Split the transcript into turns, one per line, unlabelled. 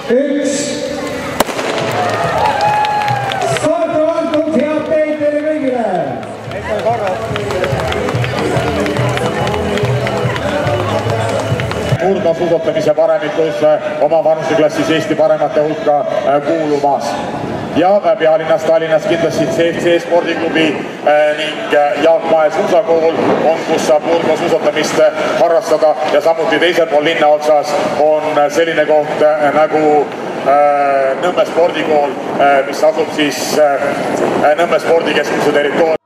1. Start on antud, head teid teile kõigile!
Murdmaasuusatamise paremikus oma vanuseklassis Eesti paremate hulka kuulumas. Ja pealinnas Tallinnas kindlasti CFC spordiklubi ning Jaak Mae suusakool on, kus saab murdmaasuusatamist harrastada ja samuti teisel pool linna otsas on selline koht nagu Nõmme spordikool, mis asub siis Nõmme spordikeskuse territooriumil.